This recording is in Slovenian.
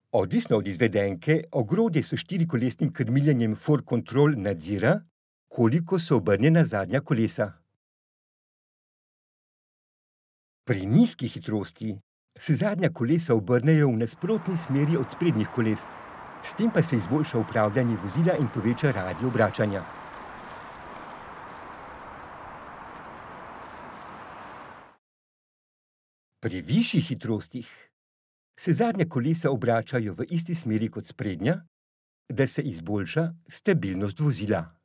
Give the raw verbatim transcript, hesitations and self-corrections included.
Odvisno od izvedenke, ogrodje s štirikolesnim krmiljenjem Ford Control nadzira, koliko so obrnjena zadnja kolesa. Pri nizki hitrosti se zadnja kolesa obrnejo v nasprotni smeri od sprednjih koles, s tem pa se izboljša upravljanje vozila in poveča radij obračanja. Pri višjih hitrostih se zadnja kolesa obračajo v isti smeri kot sprednja, da se izboljša stabilnost vozila.